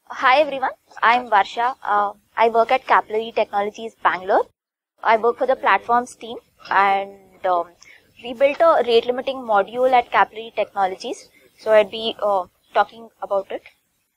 Hi everyone, I'm Varsha. I work at Capillary Technologies, Bangalore. I work for the platforms team and we built a rate limiting module at Capillary Technologies. So I'd be talking about it.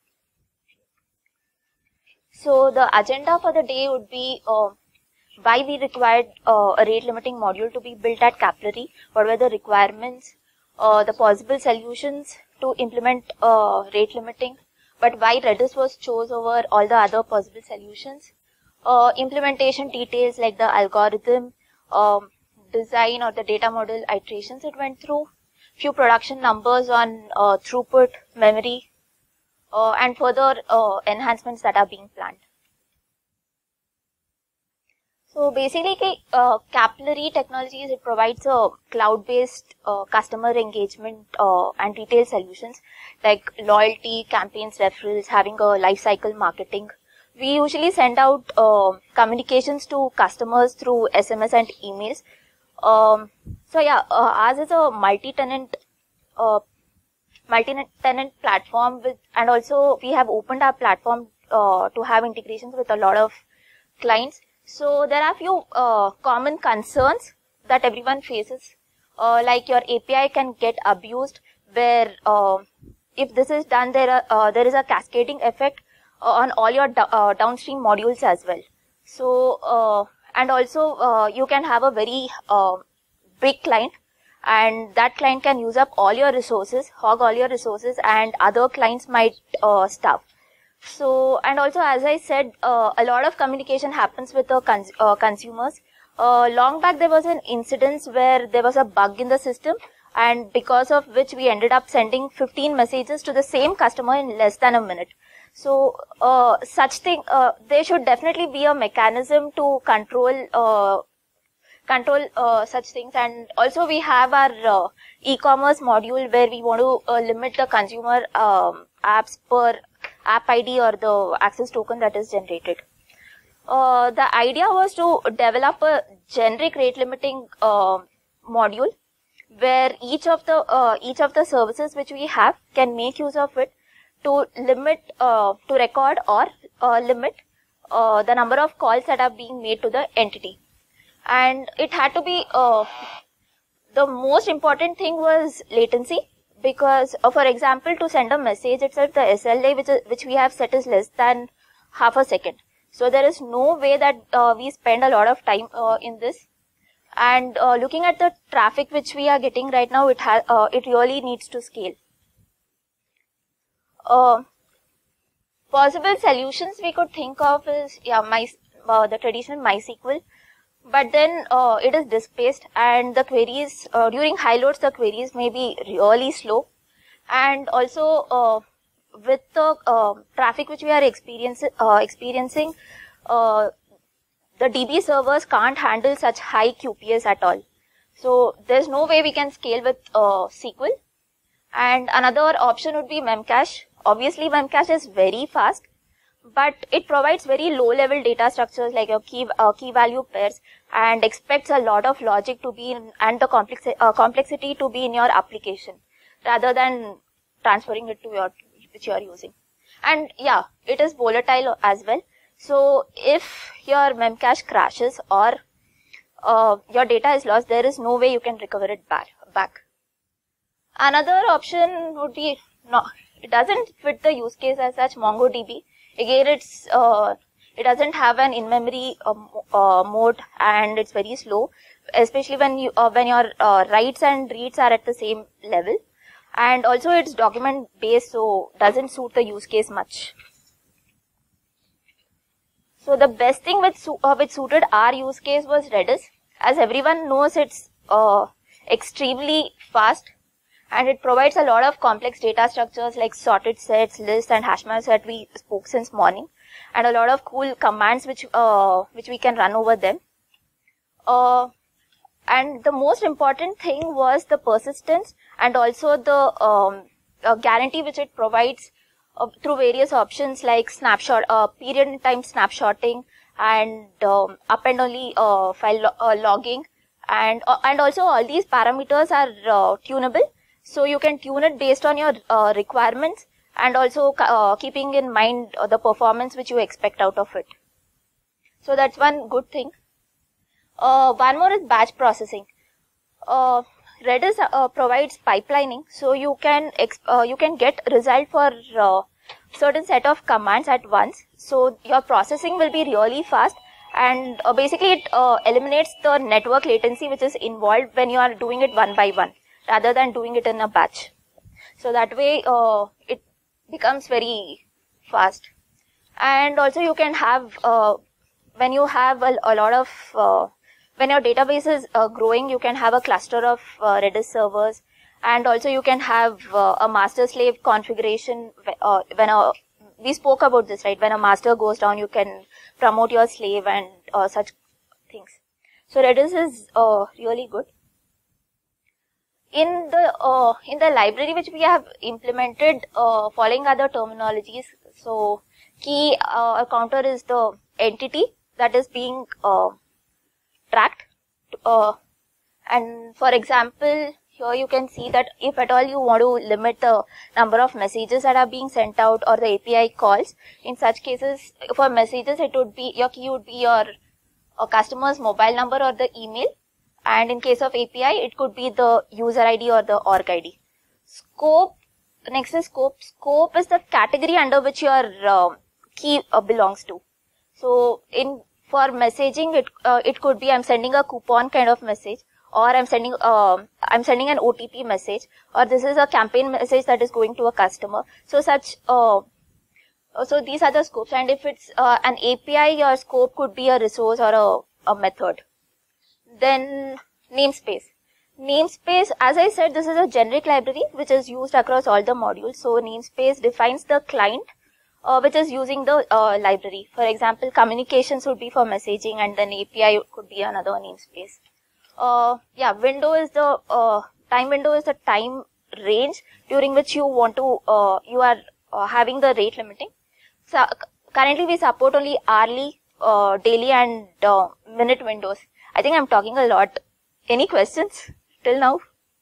So the agenda for the day would be why we required a rate limiting module to be built at Capillary, what were the requirements, the possible solutions to implement rate limiting, but why Redis was chose over all the other possible solutions, implementation details like the algorithm, design or the data model iterations it went through, few production numbers on throughput, memory, and further enhancements that are being planned. So basically, Capillary Technologies, it provides a cloud-based customer engagement and retail solutions like loyalty, campaigns, referrals, having a life cycle marketing. We usually send out communications to customers through SMS and emails. Ours is a multi-tenant platform and also we have opened our platform to have integrations with a lot of clients. So there are few common concerns that everyone faces, like your API can get abused, where if this is done, there is a cascading effect on all your downstream modules as well. So and also you can have a very big client, and that client can use up all your resources, hog all your resources, and other clients might stuff. So, and also as I said, a lot of communication happens with the consumers. Long back there was an incident where there was a bug in the system, and because of which we ended up sending 15 messages to the same customer in less than a minute. So, there should definitely be a mechanism to control such things. And also we have our e-commerce module where we want to limit the consumer apps per app ID or the access token that is generated. The idea was to develop a generic rate limiting module where each of the services which we have can make use of it to limit, to record or limit the number of calls that are being made to the entity. And it had to be, the most important thing was latency, because for example, to send a message itself, the SLA which we have set is less than half a second. So there is no way that we spend a lot of time in this. And looking at the traffic which we are getting right now, it really needs to scale. Possible solutions we could think of is the traditional MySQL. But then it is disk-based, and the queries during high loads, the queries may be really slow, and also with the traffic which we are experiencing, the DB servers can't handle such high QPS at all. So there's no way we can scale with SQL. And another option would be Memcache. Obviously, Memcache is very fast, but it provides very low-level data structures like your key value pairs, and expects a lot of logic to be in, and the complexity to be in your application, rather than transferring it to which you are using. And yeah, it is volatile as well. So if your Memcache crashes or your data is lost, there is no way you can recover it back. Another option would be, it doesn't fit the use case as such, MongoDB. Again, it doesn't have an in-memory mode, and it's very slow, especially when your writes and reads are at the same level. And also it's document based, so doesn't suit the use case much. So the best thing which suited our use case was Redis. As everyone knows, it's extremely fast, and it provides a lot of complex data structures like sorted sets, lists, and hash maps that we spoke since morning, and a lot of cool commands which we can run over them. And the most important thing was the persistence, and also the guarantee which it provides through various options like period in time snapshotting, and append only file logging, and also all these parameters are tunable. So you can tune it based on your requirements, and also keeping in mind the performance which you expect out of it. So that's one good thing. One more is batch processing. Redis provides pipelining, so you can get result for certain set of commands at once. So your processing will be really fast, and basically it eliminates the network latency which is involved when you are doing it one by one rather than doing it in a batch. So that way it becomes very fast. And also you can have when you have a lot of when your database is growing, you can have a cluster of Redis servers, and also you can have a master-slave configuration. We spoke about this, right? When a master goes down, you can promote your slave and such things. So Redis is really good. In the library which we have implemented, following other terminologies. So key counter is the entity that is being tracked, and for example, here you can see that if at all you want to limit the number of messages that are being sent out or the API calls, in such cases, for messages it would be, your key would be your customer's mobile number or the email, and in case of API it could be the user ID or the org ID. Scope, next is scope. Scope is the category under which your key belongs to. So for messaging, it could be I'm sending a coupon kind of message, or I'm sending an OTP message, or this is a campaign message that is going to a customer. So so these are the scopes, and if it's an API, your scope could be a resource or a method. Then namespace. Namespace, as I said, this is a generic library which is used across all the modules. So namespace defines the client which is using the library. For example, communications would be for messaging, and then API could be another namespace. Window is the time window is the time range during which you want to you are having the rate limiting. So currently we support only hourly, daily, and minute windows. I think I'm talking a lot. Any questions till now?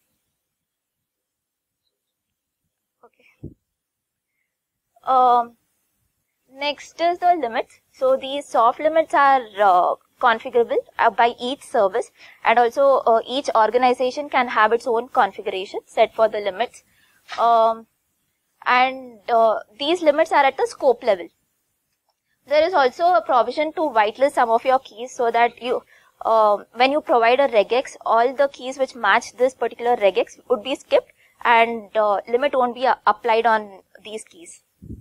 Okay. Next is the limits. So these soft limits are configurable by each service, and also each organization can have its own configuration set for the limits. These limits are at the scope level. There is also a provision to whitelist some of your keys, so that you, when you provide a regex, all the keys which match this particular regex would be skipped, and limit won't be applied on these keys.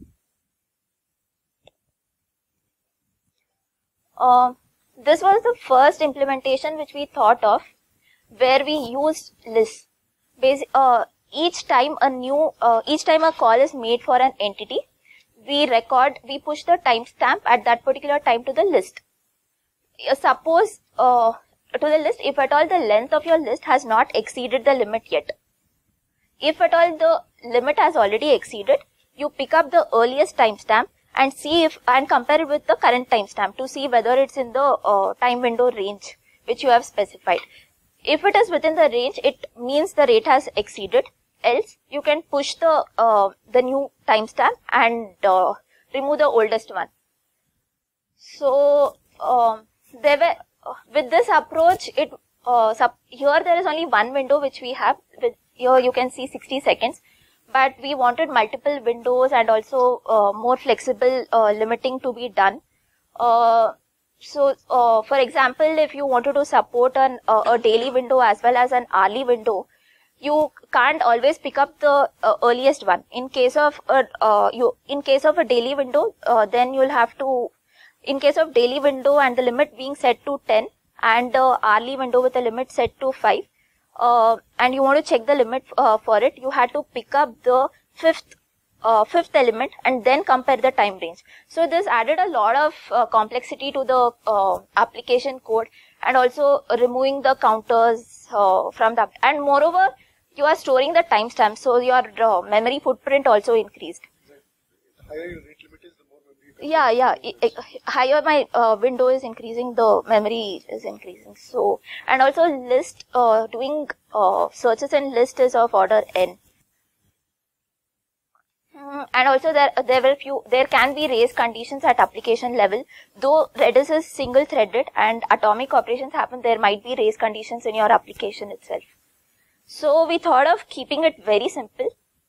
This was the first implementation which we thought of, where we used lists. Each time a call is made for an entity, we push the timestamp at that particular time to the list. Suppose to the list, if at all the length of your list has not exceeded the limit yet. If at all the limit has already exceeded, you pick up the earliest timestamp and and compare it with the current timestamp to see whether it's in the time window range which you have specified. If it is within the range, it means the rate has exceeded. Else, you can push the new timestamp and remove the oldest one. So with this approach, here there is only one window which we have. Here you can see 60 seconds. But we wanted multiple windows and also more flexible limiting to be done. For example, if you wanted to support a daily window as well as an hourly window, you can't always pick up the earliest one. In case of a daily window, then you'll have to, in case of daily window and the limit being set to 10, and the hourly window with the limit set to 5. And you want to check the limit for it, you had to pick up the fifth element and then compare the time range. So this added a lot of complexity to the application code, and also removing the counters from the, and moreover you are storing the timestamp, so your memory footprint also increased. Higher your rate limit is, the more memory. Higher my window is increasing, the memory is increasing. So, and also list, doing searches in list is of order n. And also there can be race conditions at application level. Though Redis is single threaded and atomic operations happen, there might be race conditions in your application itself. So we thought of keeping it very simple.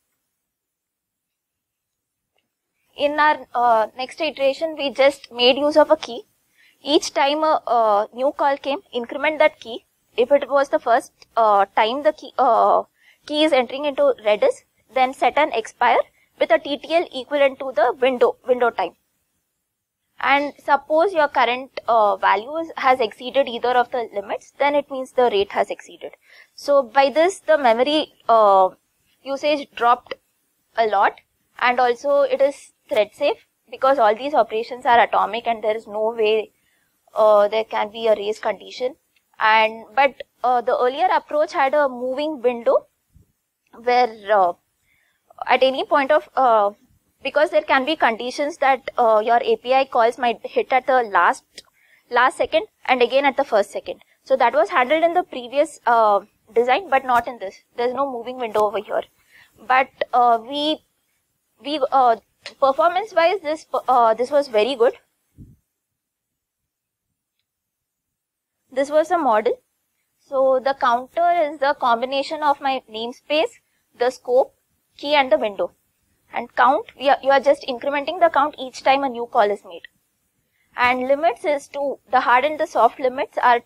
In our next iteration, we just made use of a key. Each time a new call came, increment that key. If it was the first time the key is entering into Redis, then set an expire with a TTL equivalent to the window time. And suppose your current value has exceeded either of the limits, then it means the rate has exceeded. So by this, the memory usage dropped a lot, and also it is thread safe because all these operations are atomic and there is no way there can be a race condition. But the earlier approach had a moving window where at any point of because there can be conditions that your API calls might hit at the last second and again at the first second. So that was handled in the previous design, but not in this. There's no moving window over here. But we performance wise, this was very good. This was a model. So the counter is the combination of my namespace, the scope, key and the window. And count, you are just incrementing the count each time a new call is made. And limits is the hard and the soft limits are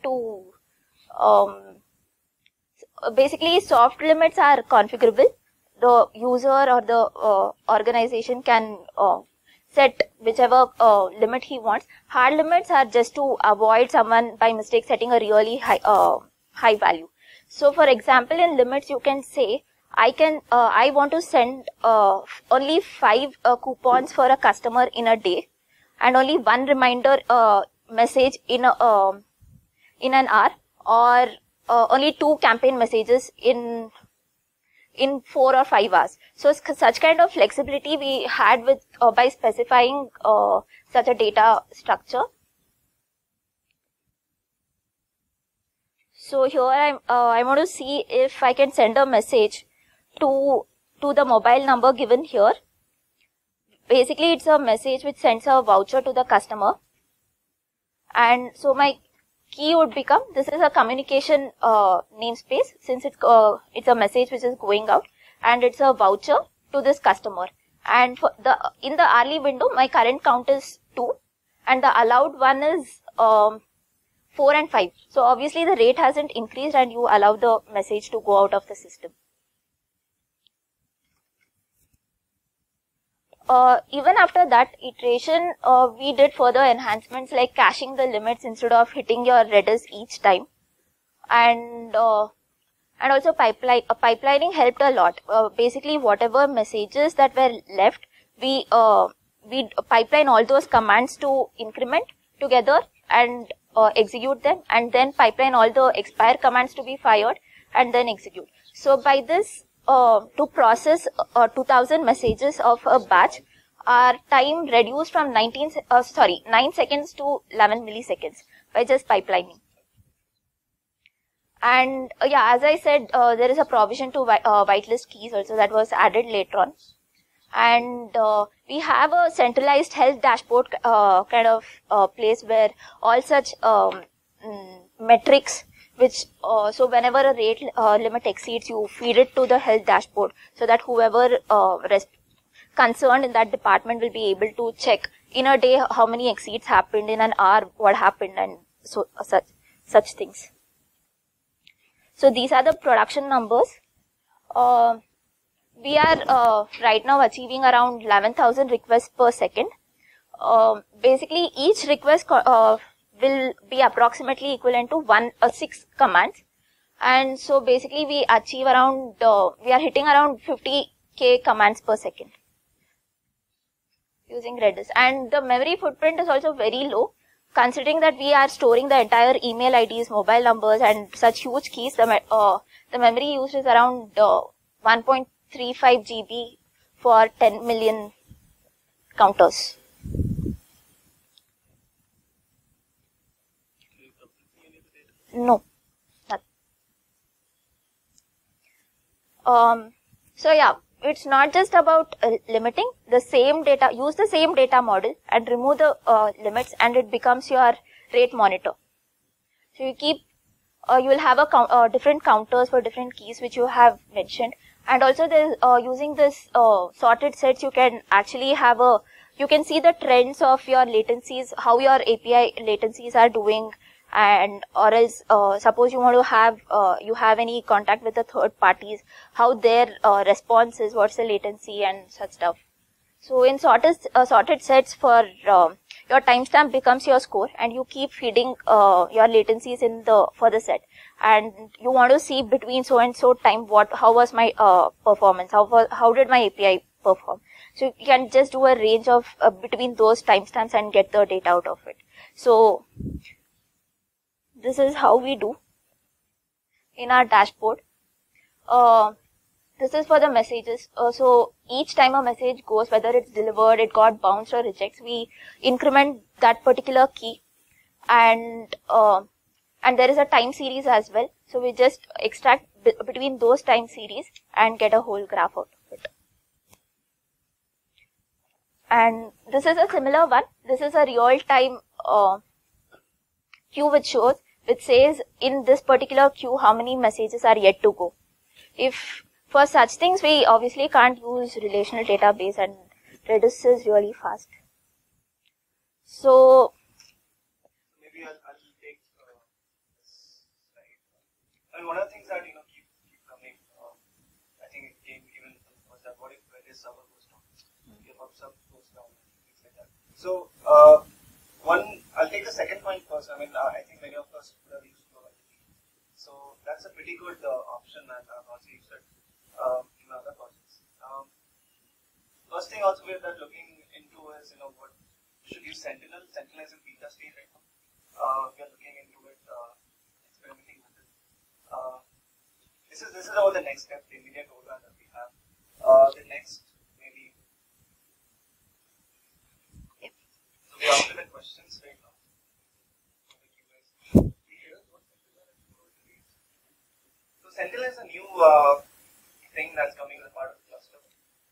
basically soft limits are configurable. The user or the organization can set whichever limit he wants. Hard limits are just to avoid someone by mistake setting a really high value. So for example, in limits you can say, I want to send only 5 coupons for a customer in a day, and only 1 reminder message in an hour, or only 2 campaign messages in 4 or 5 hours. So such kind of flexibility we had with by specifying such a data structure. So here I want to see if I can send a message to the mobile number given here. Basically, it's a message which sends a voucher to the customer. And so my key would become, this is a communication namespace, since it's a message which is going out, and it's a voucher to this customer. And for in the hourly window, my current count is 2, and the allowed one is 4 and 5. So obviously the rate hasn't increased, and you allow the message to go out of the system. Even after that iteration, we did further enhancements like caching the limits instead of hitting your Redis each time, and also pipelining helped a lot. Basically, whatever messages that were left, we pipeline all those commands to increment together and execute them, and then pipeline all the expire commands to be fired and then execute. So by this, to process 2000 messages of a batch, our time reduced from 9 seconds to 11 milliseconds by just pipelining. And yeah, as I said, there is a provision to whitelist keys also that was added later on. And we have a centralized health dashboard kind of place where all such metrics, which so whenever a rate limit exceeds, you feed it to the health dashboard, so that whoever concerned in that department will be able to check in a day how many exceeds happened, in an hour what happened, and so such things. So these are the production numbers. We are right now achieving around 11,000 requests per second. Basically, each request will be approximately equivalent to 6 commands, and so basically we achieve around we are hitting around 50k commands per second using Redis. And the memory footprint is also very low, considering that we are storing the entire email IDs, mobile numbers, and such huge keys. The memory used is around 1.35 GB for 10 million counters. No. Not. So yeah, it's not just about limiting the same data, use the same data model and remove the limits, and it becomes your rate monitor. So you keep, you will have a different counters for different keys which you have mentioned. And also there's, using this sorted sets, you can actually have you can see the trends of your latencies, how your API latencies are doing, and or else suppose you want to have you have any contact with the third parties, how their response is, what's the latency and such stuff. So in sorted sets, for your timestamp becomes your score, and you keep feeding your latencies in for the set, and you want to see between so and so time how was my performance, how did my API perform. So you can just do a range of between those timestamps and get the data out of it. So this is how we do in our dashboard. This is for the messages. So each time a message goes, whether it's delivered, it got bounced or rejects, we increment that particular key, and there is a time series as well. So we just extract between those time series and get a whole graph out of it. And this is a similar one. This is a real-time queue which says in this particular queue how many messages are yet to go. If for such things, we obviously can't use relational database, and Redis is really fast. So maybe I'll take this slide. And one of the things that keep coming, I think it came even was that what if Redis server goes down, your pub sub goes down, things like that. So I'll take the second point first. I mean, I think many of us would have used supervisor. So that's a pretty good option, and I've also used it in other projects. First thing also we're looking into is what should use Sentinel. Sentinel is in beta stage right now. We are looking into it, experimenting with it. This is about the next step, the immediate roadmap that we have. The next maybe. Yep. So we are after the questions right now. So Sentinel is a new thing that's coming as a part of the cluster.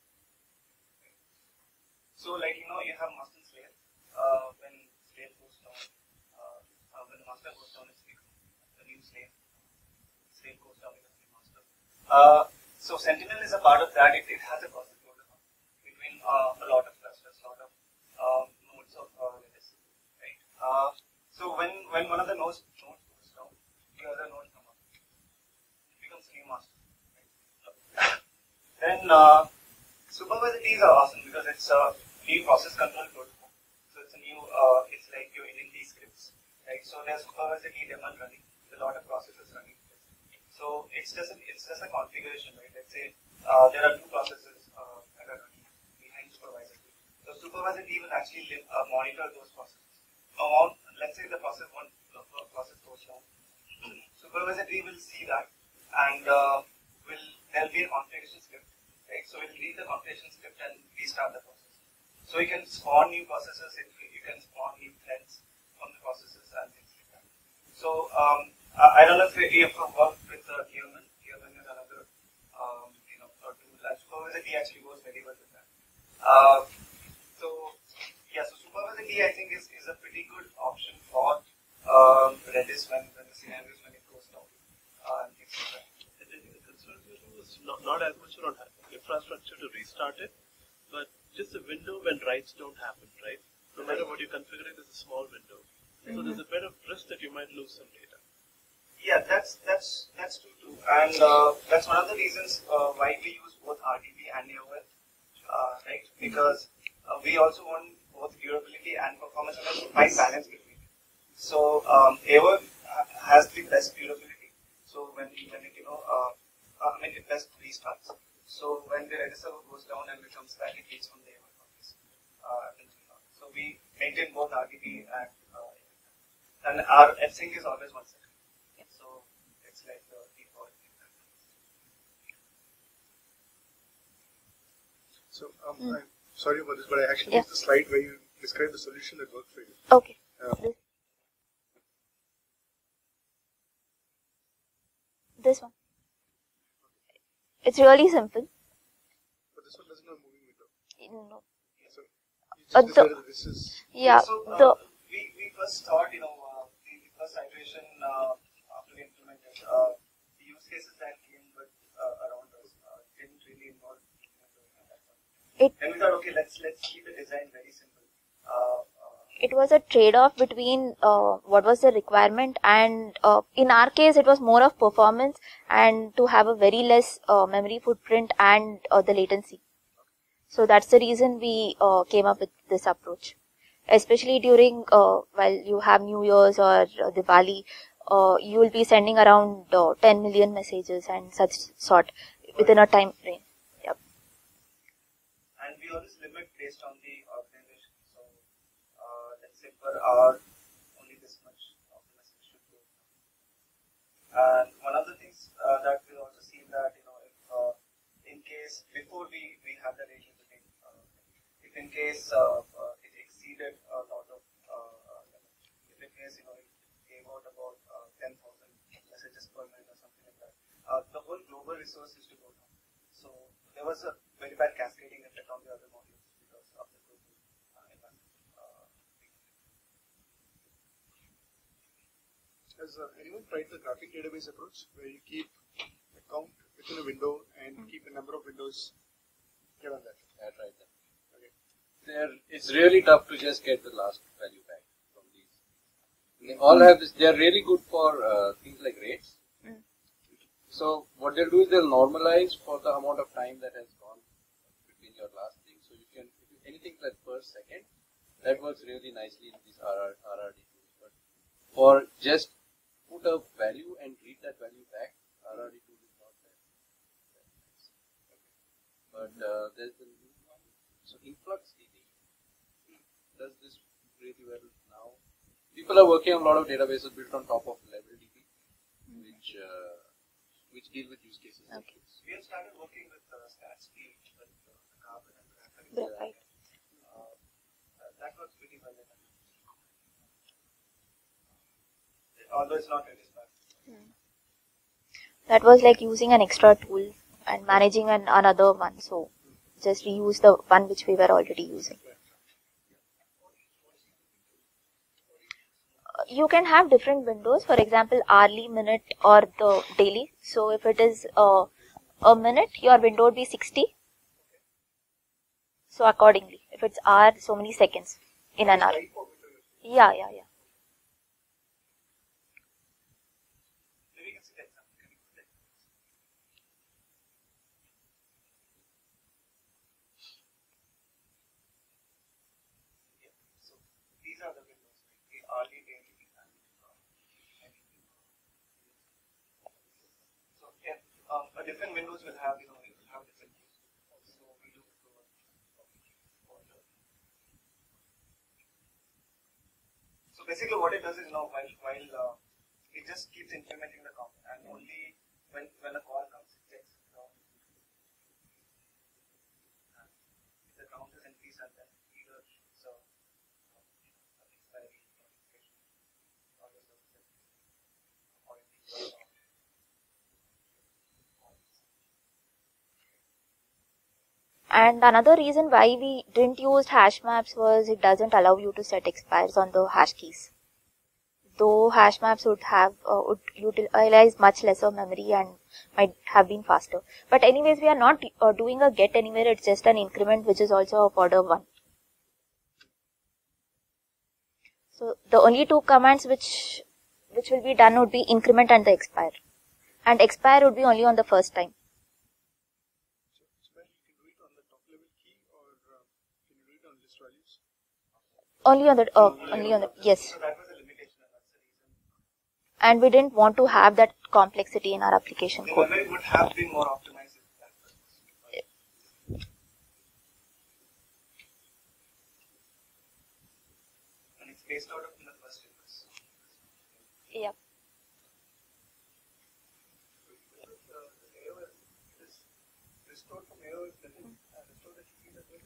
So like you have master and slave. When slave goes down, when the master goes down, it's the new slave. Slave goes down because the master. So Sentinel is a part of that. It has a process protocol between a lot of clusters, a lot of nodes of Redis, right? So when one of the nodes goes down, the other node comes up. It becomes a new master. Right? Then supervisor keys are awesome because it's a new process control protocol. So it's a new, it's like your NLT scripts, right? So there's supervisor key daemon running, a lot of processes running. So it's just a configuration, right? Let's say there are two processes that are running behind supervisor key. So supervisor key will actually monitor those processes. Let's say the process goes down. Supervisor key will see that, and there'll be a configuration script, right? So we'll read the configuration script and restart the process. So you can spawn new processes, you can spawn new threads from the processes and things like that. So I don't know if you have worked with Human. Human is another tool. Supervisor key actually goes very well with that. So supervisor key I think is a pretty good option for Redis when the scenarios when it goes down and things like that. The concern was not as much around infrastructure to restart it, but just a window when writes don't happen, right? No matter what you configure, it is a small window. So there's a bit of risk that you might lose some data. Yeah, that's true too, and that's one of the reasons why we use both RDP and AOL, right? Because we also want both durability and performance, and also find balance between it. So AOL has the best durability. So when it it best restarts. So when the Redis server goes down and becomes back, it gets from the AOL copies. So we maintain both RDP and our fsync is always 1 second. So it's like the default. So I'm sorry about this, but I actually missed the slide where you described the solution that worked for you. Okay. This one. It's really simple. No. So you just decided that this is. Yeah. So we first thought, the first iteration after we implemented the use cases that came with around us didn't really involve. And we thought, okay, let's keep the design very simple. It was a trade-off between what was the requirement, and in our case it was more of performance and to have a very less memory footprint and the latency. So that's the reason we came up with this approach. Especially during while you have New Year's or Diwali, you will be sending around 10 million messages and such sort within a time frame. Yep. And we always limit based on the organization. So let's say per hour, only this much of the message should go. And one of the things that we also seen that, if in case before we had the rate limiting, if in case it exceeded a lot of, if in case, it came out about 10,000 messages per minute or something like that, the whole global resource is to go down. So there was a very bad cascading effect on the other modules because of the global environment. Has anyone tried the graphic database approach where you keep a count within a window and keep a number of windows? Get on that. I tried that. Okay. It's really tough to just get the last value back from these. They all have this. They are really good for things like rates. So what they'll do is they'll normalize for the amount of time that has gone between your last thing. So you can, anything like per second, that works really nicely in these RRD tools. But for just put a value and read that value back, RRD tool is not that nice. But there's the new one. So InfluxDB does this really well now. People are working on a lot of databases built on top of LevelDB, which deal with use cases. Okay. We have started working with StatsD, with Carbon and Graphite. That works pretty well. Although it's not really bad. That was like using an extra tool and managing another one. So just reuse the one which we were already using. You can have different windows, for example, hourly, minute, or the daily. So if it is a minute, your window would be 60. So accordingly, if it's hour, so many seconds in an hour. Yeah. So these are the windows, the hourly, daily, and so a different windows will have, different views. So we do so basically what it does is, while it just keeps implementing the count, and only when a call comes, it checks if the count is increased, and then either so expiry notification or the service or And another reason why we didn't use hash maps was it doesn't allow you to set expires on the hash keys. Though hash maps would utilize much lesser memory and might have been faster. But anyways, we are not doing a get anywhere. It's just an increment which is also of order 1. So the only two commands which will be done would be increment and the expire. And expire would be only on the first time. Only on the yes. so that was a limitation, and that's the reason. And we didn't want to have that complexity in our application The code. memory would have been more optimized if that was. And it's based out of the first request. Yeah. Restored from AO is nothing. Restored as you as well.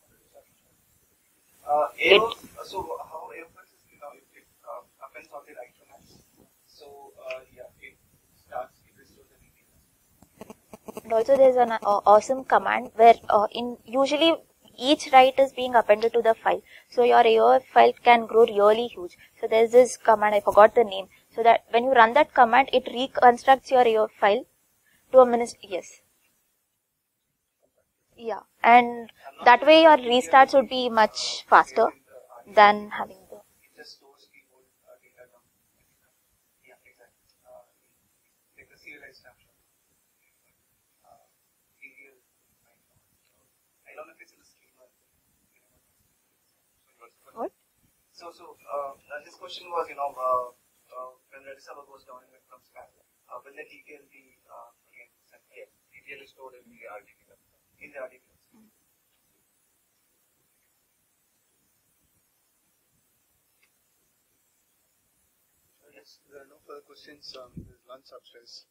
So how AO works is, it appends on the right commands. So it restores the details. And also there's an awesome command where usually each write is being appended to the file. So your AOF file can grow really huge. So there's this command, I forgot the name. So that when you run that command, it reconstructs your AOF file to a minute. Yes. Yeah. And that way your restarts would be much faster than having the. It just stores the old data down. Yeah, exactly. Like the CLI snapshot. I don't know if it's in the schema. What? So his question was, when Redis server goes down and it comes back, will the DTL be again sent? Yes, DTL is stored in the RDB. In the RDB. Yes, there are no further questions. There's lunch upstairs.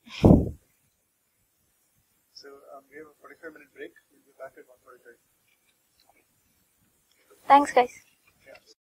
So we have a 45-minute break. We'll be back at 1:45. Thanks, guys.